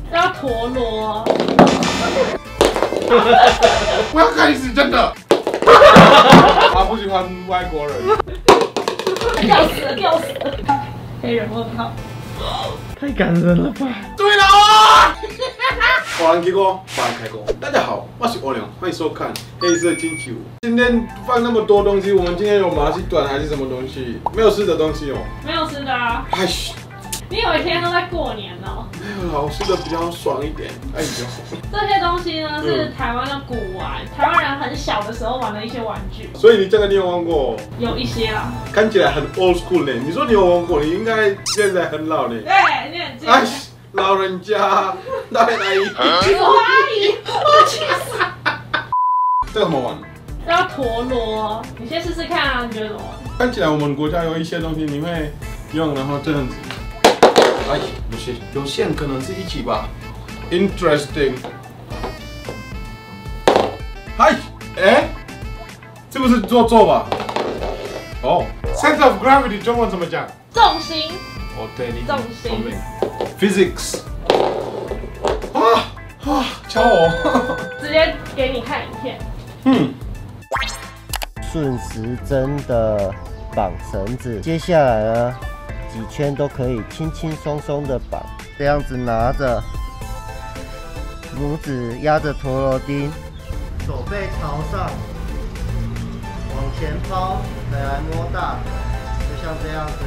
叫陀螺。 我要开始，真的。他不喜欢外国人。 掉死了，掉死了！黑人问号。 太感人了吧！ 对了啊！华人 K 歌，华人开工。大家好，我是欧良，欢迎收看黑色星期五。今天放那么多东西，我们今天有马戏团还是什么东西？没有吃的东西哦。 没有吃的啊。 哎， 你以为天天都在过年哦？ 没有啦，我吃的比较爽一点。哎呦， 这些东西呢是台湾的古玩，台湾人很小的时候玩的一些玩具。 所以你这个你有玩过？ 有一些啦。 看起来很 old school 呢。你说你有玩过，你应该现在很老呢。 对，你很近。 哎，老人家，大阿姨， 我阿姨，我去死！ 这个怎么玩？ 叫陀螺，你先试试看啊，你觉得怎么玩？ 看起来我们国家有一些东西你会用，然后这样子。哎，不是，有线可能是一起吧。Interesting。嗨，哎，这不是做吧？哦 ，sense of gravity 中文怎么讲？ 重心。 哦，对，你重心。 聪明。Physics。教我。 直接给你看影片。 顺时针的绑绳子，接下来呢，几圈都可以轻轻松松的绑，这样子拿着，拇指压着陀螺钉，手背朝上，往前抛，再来摸大腿，就像这样子，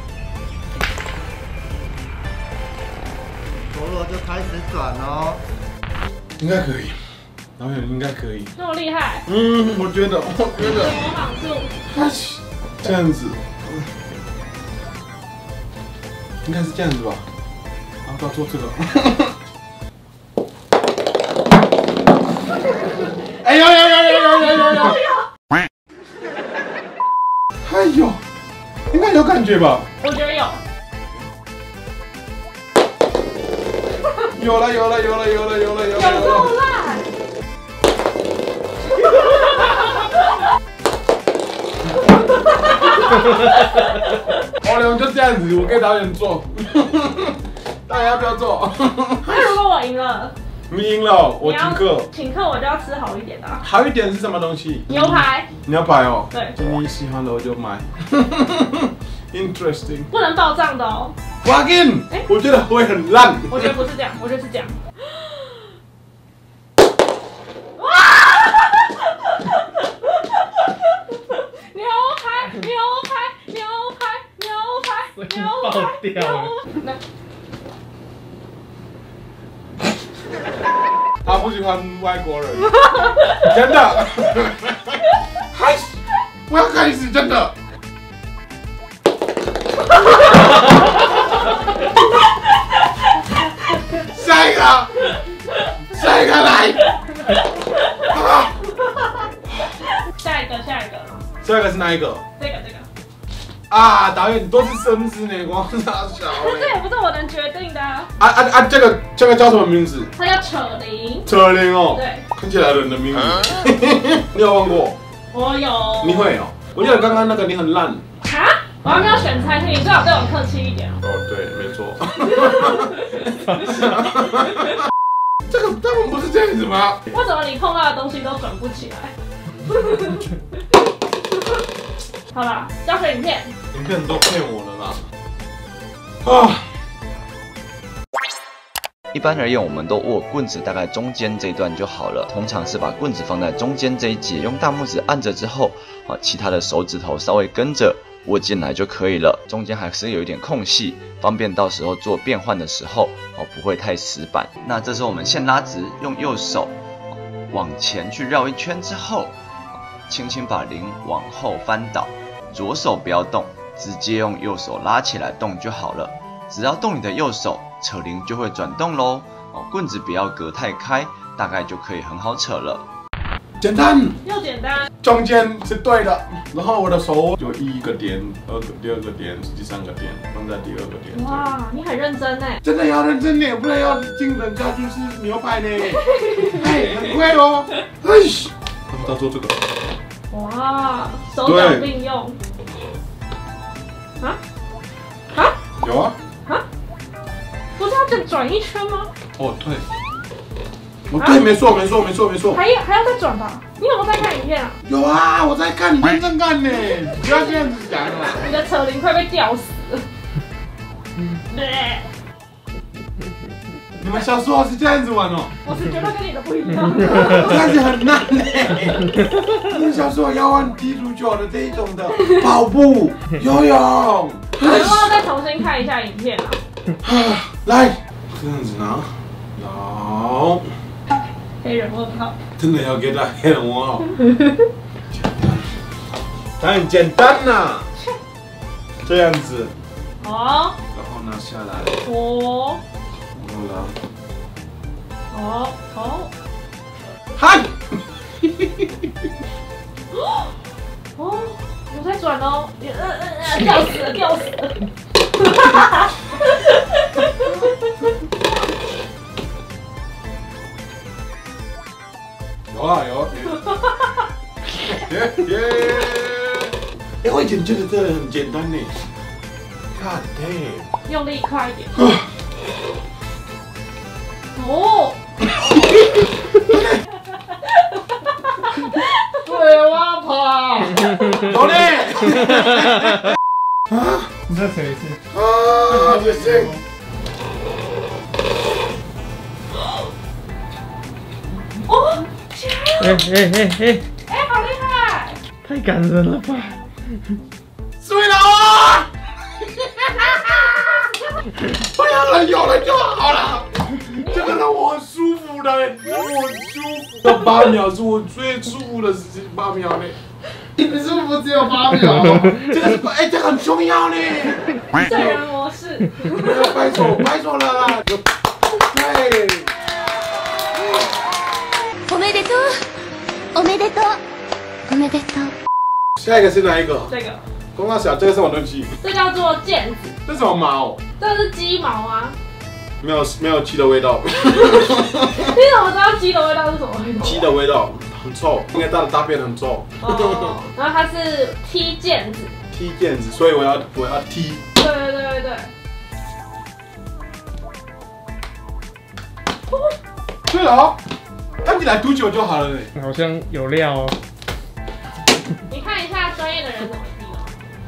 陀螺就开始转哦。 应该可以，导演应该可以。 那么厉害？ 我觉得。 模仿术。 这样子，应该是这样子吧。然后不要做这个。哎呦！哎呦，应该有感觉吧？ 我觉得有。 有了！有够烂！ 欧良就这样子，我给导演做，导演要不要做？ 那如果我赢了， 你赢了，我请客。 请客我就要吃好一点的。 好一点是什么东西？ 牛排。 牛排哦。 对。 你喜欢的我就买。Interesting。 不能报账的哦。 Plug in。我觉得会很烂。 我觉得不是这样，我觉得是这样。 爆掉了！ 他不喜欢外国人，真的。嗨，我要开始，真的。下一个来。 下一个。 下一个是哪一个？ 这个。 啊，导演，你都是生子呢，光傻小。 这也不是我能决定的啊。 这个叫什么名字？ 它叫扯铃。 扯铃哦。 对。 看起来人的名字。你有玩过？ 我有。 你会哦？我觉得刚刚那个你很烂。 啊？我还没有选餐厅，你最好对我客气一点哦。 哦，对，没错。这个他们不是这样子吗？ 为什么你碰到的东西都转不起来？好啦，交给影片。 影片都骗我了啦！ 一般而言，我们都握棍子大概中间这一段就好了。通常是把棍子放在中间这一节，用大拇指按着之后，其他的手指头稍微跟着握进来就可以了。中间还是有一点空隙，方便到时候做变换的时候不会太死板。那这时候我们先拉直，用右手往前去绕一圈之后，轻轻把铃往后翻倒，左手不要动，直接用右手拉起来动就好了。只要动你的右手，扯铃就会转动咯。棍子不要隔太开，大概就可以很好扯了。 简单又简单， 中间是对的，然后我的手有一个点，第二个点，第三个点，放在第二个点。 哇，你很认真哎！ 真的要认真点，不然要进人家就是牛排呢。哎，很贵哦。哎，他们在做这个。 哇，手脚并用。有啊？不是要再转一圈吗？ 哦，对。哦，对，没错。 还要再转吧？你有没有在看影片啊？ 有啊，我在看，你认真看呢，不要这样子讲啊。 你的扯铃快被吊死了。对。 你们小时候是这样子玩哦？ 我是觉得跟你的不一样。 这样子很难呢。你们小时候要玩踢足球的这一种的，跑步、游泳。 你要不要再重新看一下影片啊？ 来，这样子拿，好。 黑人问号。 真的要给他黑人问号。它很简单呐，这样子。 哦。 然后拿下来。 哦。 好了。 好。 嗨。 哦，有在转哦，吊死了。 有。我以前觉得这个很简单呢。God damn！ 用力快一点。哦。 对，我要跑。走嘞！ 你再扯一次。 不行。 哦，起来了！好厉害！ 太感人了吧！ 睡了啊！不要了，有了就好了。这个让我很舒服的，让我很舒服。这8秒是我最舒服的事情，8秒呢。 你舒服只有8秒。 这个是这个很重要呢。 醉人模式。 拍手了啦！对。 おめでとう，おめでとう，おめでとう。 下一个是哪一个？ 这个。 公大小，这个是什么东西？ 这叫做毽子。 这是什么毛？ 这是鸡毛啊。 没有鸡的味道。 你怎么知道鸡的味道是什么味道？ 鸡的味道很臭，应该它的大便很臭。 哦。然后它是踢毽子。 踢毽子，所以我要踢。 对。 对了，看起来读久就好了呢。 好像有料哦。 你看一下专业的人怎么踢哦。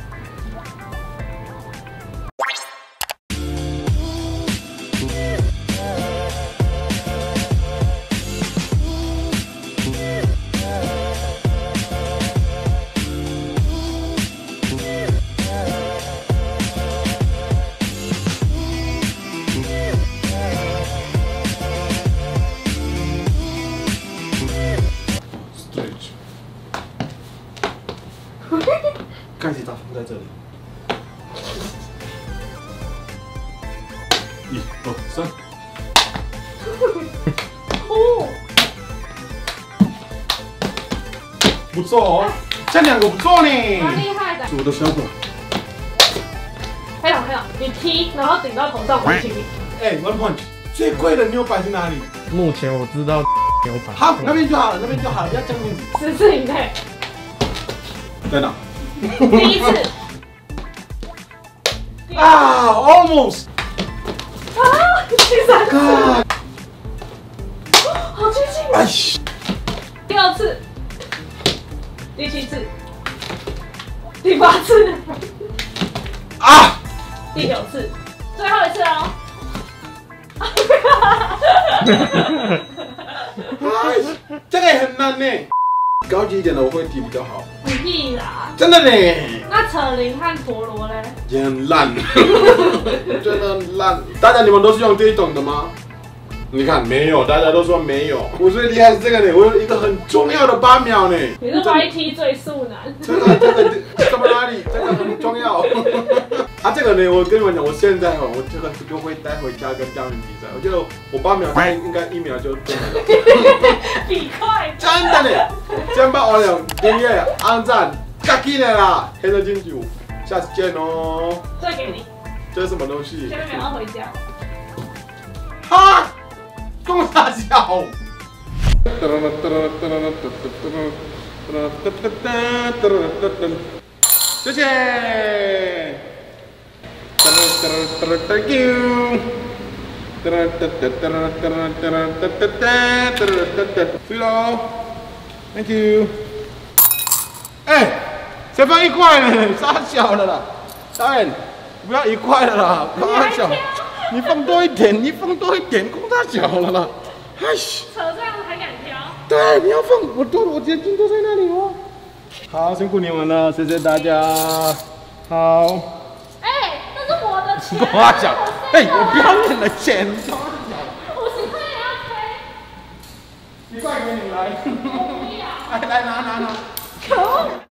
盖子打放在这里。1、2、3。 哦， 不错哦，这2个不错呢。 蛮厉害的。 是我的小狗。 黑龙，你踢，然后顶到头上，我请你。 One punch， 最贵的牛排是哪里？ 目前我知道牛排。 好，那边就好了，不要讲名字。 10次以内。 在哪？ 第一次。 almost。 第3次。好接近。 哎。 第2次。第7次。第8次。第9次。最后一次哦。 这个也很难呢。高级一点的我会踢比较好。 屁啦！ 真的呢。 那扯铃和陀螺嘞？ 也很烂，真的很烂。大家你们都是用这一种的吗？你看没有，大家都说没有。我最厉害是这个呢，我有一个很重要的8秒呢。 你是 YT 最速男。 这个怎么哪里？这个很重要。这个呢，我跟你们讲，我现在我这个就会带回家跟家人比赛。我觉得我8秒，应该1秒就对了。 比快。 真的呢，先把我俩订阅、按赞、加起来啦，黑色金主，下次见哦。 这给你。 这是什么东西？ 现在没有要回家。 哈！公大小。谢谢。Thank you。 对喽 ，Thank you。哎，才放1块呢，傻小了啦！导演，不要1块了啦，傻小，你放多一点，你放多一点，够大小了啦！哎， 扯这样子还敢挑？ 对，你要放，我眼睛都在那里哦。好，辛苦你们了，谢谢大家。好。 哎，那是我的钱。 傻小，哎，我不要你的钱，傻小。 50块也要推。 1块给你来。 我不要。 来拿。 可恶！